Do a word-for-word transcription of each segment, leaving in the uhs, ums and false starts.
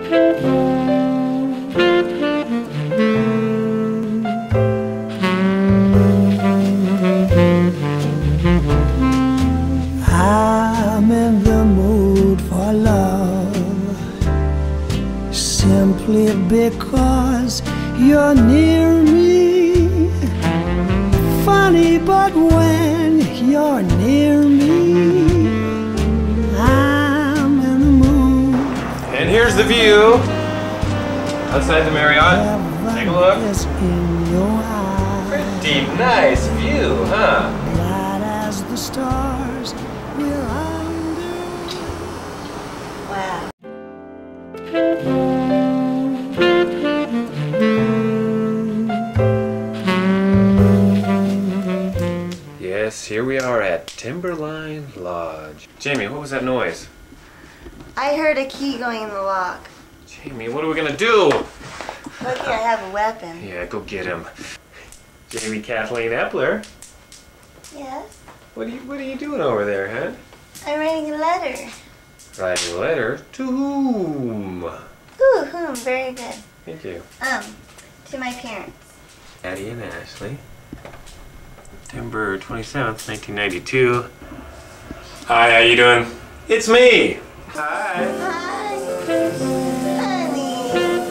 I'm in the mood for love, simply because you're near me. Funny, but when you're near me, I'm in the mood. And here's the view outside the Marriott. Take a look. Pretty nice view, huh? Bright as the stars we're under. Wow. Yes, here we are at Timberline Lodge. Jamie, what was that noise? I heard a key going in the lock. Jamie, what are we gonna do? Lucky I have a weapon. Yeah, go get him. Jamie Kathleen Epler, Yes? what are you what are you doing over there, huh? I'm writing a letter. Writing a letter to whom? Ooh, hmm, very good. Thank you. Um, to my parents. Addie and Ashley. September twenty-seventh, nineteen ninety-two. Hi, how you doing? It's me. Hi. Hi, honey.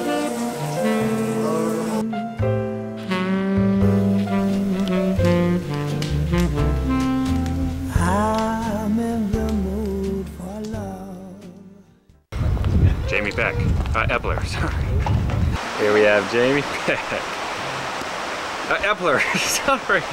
I'm in the mood for love. Jamie Beck. Uh, Epler, sorry. Here we have Jamie Beck. Uh, Epler, sorry.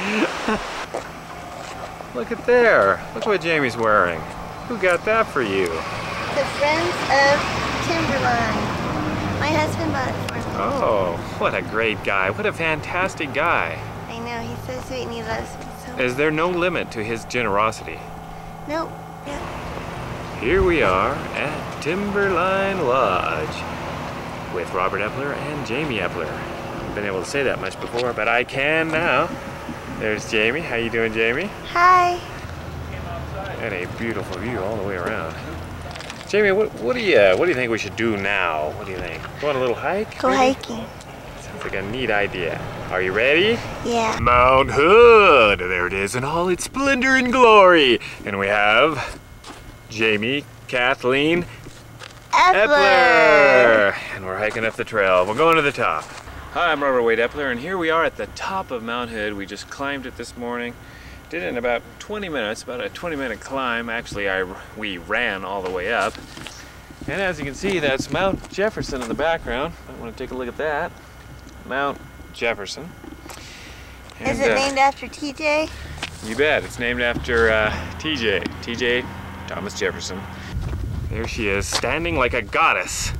Look at there. Look what Jamie's wearing. Who got that for you? The Friends of Timberline. My husband bought it for me. Oh, what a great guy. What a fantastic guy. I know, he's so sweet and he loves me so. Is there no limit to his generosity? Nope. Yep. Here we are at Timberline Lodge with Robert Epler and Jamie Epler. I haven't been able to say that much before, but I can now. There's Jamie. How you doing, Jamie? Hi. And a beautiful view all the way around. Jamie, what, what do you what do you think we should do now? What do you think? Go on a little hike? Go maybe? hiking. Sounds like a neat idea. Are you ready? Yeah. Mount Hood. There it is in all its splendor and glory. And we have Jamie Kathleen Epler. Epler. And we're hiking up the trail. We're going to the top. Hi, I'm Robert Wade Epler, and here we are at the top of Mount Hood. We just climbed it this morning. Did it in about twenty minutes, about a twenty minute climb. Actually, I, we ran all the way up. And as you can see, that's Mount Jefferson in the background. I want to take a look at that. Mount Jefferson. And, Is it uh, named after T J? You bet. It's named after uh, T J. T J Thomas Jefferson. There she is, standing like a goddess.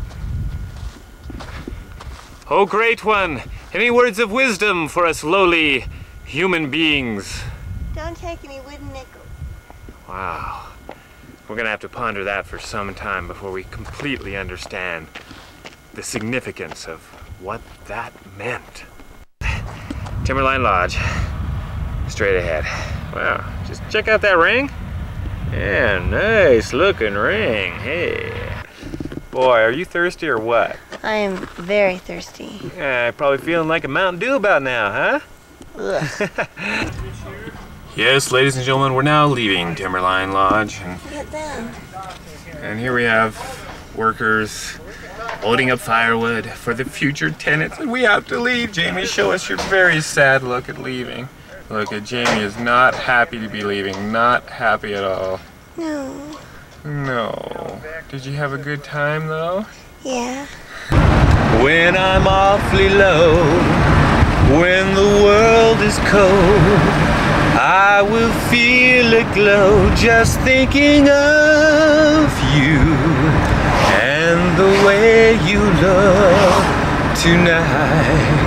Oh, great one, any words of wisdom for us lowly human beings? Don't take any wooden nickels. Wow. We're gonna have to ponder that for some time before we completely understand the significance of what that meant. Timberline Lodge, straight ahead. Wow, just check out that ring. Yeah, nice looking ring, hey. Boy, are you thirsty or what? I am very thirsty. Yeah, probably feeling like a Mountain Dew about now, huh? Ugh. Yes, ladies and gentlemen, we're now leaving Timberline Lodge. And, Look at them. and here we have workers loading up firewood for the future tenants. And we have to leave. Jamie, show us your very sad look at leaving. Look at Jamie is not happy to be leaving. Not happy at all. No. No. Did you have a good time though? Yeah. When I'm awfully low, when the world is cold, I will feel a glow just thinking of you and the way you look tonight.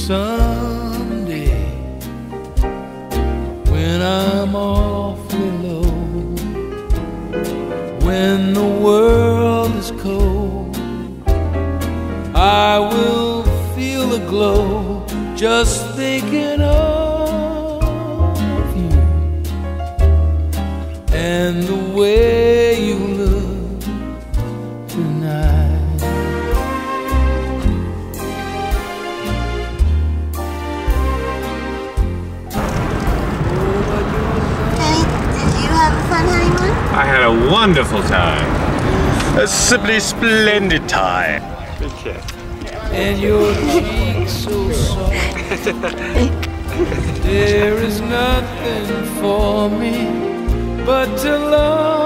someday, when I'm awfully low, when the world is cold, I will feel a glow just thinking of you and the way you look tonight. Hey, did you have a fun honeymoon? I had a wonderful time. A simply splendid time. Good kid. And your cheeks so soft. There is nothing for me but to love